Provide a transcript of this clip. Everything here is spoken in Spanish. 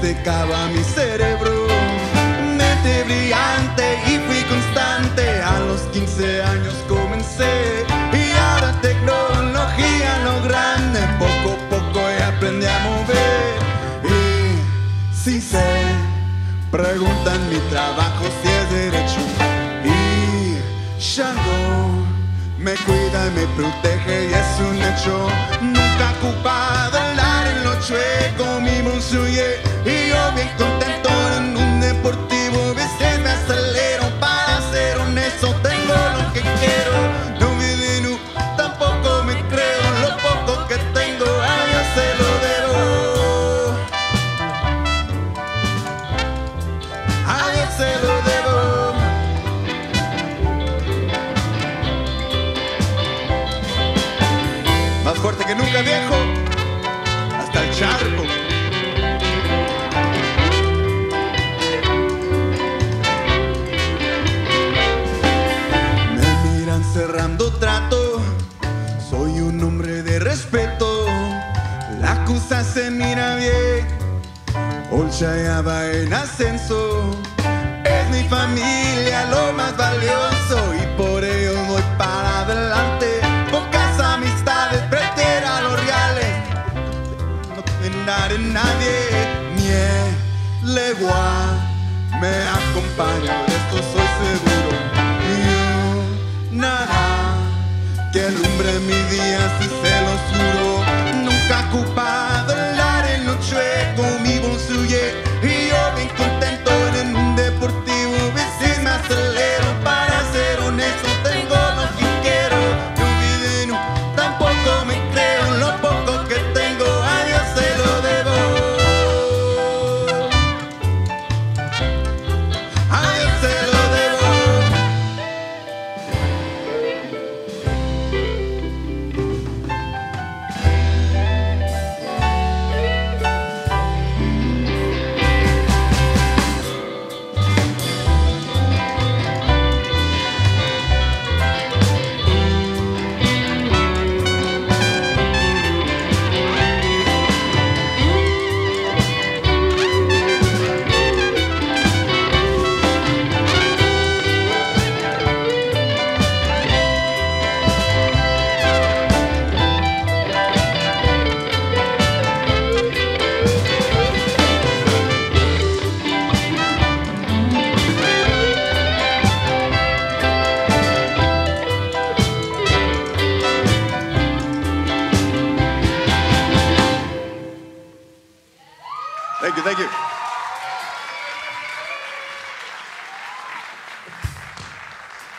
secaba mi cerebro. Mente brillante y fui constante. A los 15 años comencé y ahora tecnología en lo grande. Poco a poco ya aprendí a mover. Y si sé, preguntan mi trabajo si es derecho. Y Shango me cuida y me protege y es un hecho. Nunca ocupado el área en lo chueco, mi monsuye. Y yo bien contento en un deportivo. A veces me acelero, para ser honesto tengo lo que quiero. No me denu, tampoco me creo. Lo poco que tengo a Dios se lo debo. A Dios se lo debo. Más fuerte que nunca, viejo, hasta el charco. Me miran cerrando trato, soy un hombre de respeto. La cosa se mira bien, Olcha ya va en ascenso. Es mi familia lo más valioso y por ello voy para adelante. Pocas amistades, prefiero a los reales. No tener en nadie, ni legua me acompaña, de esto soy seguro. Y yo, nada que alumbre mi día, si se lo juro. Nunca ocupado el área en lo chueco, mi bonsuye. Y yo bien contento en un deportivo. A veces me acelero, para ser honesto tengo lo que quiero. No olviden, tampoco me creo. Lo poco que tengo a Dios se lo debo. A Dios se lo debo. Thank you, thank you.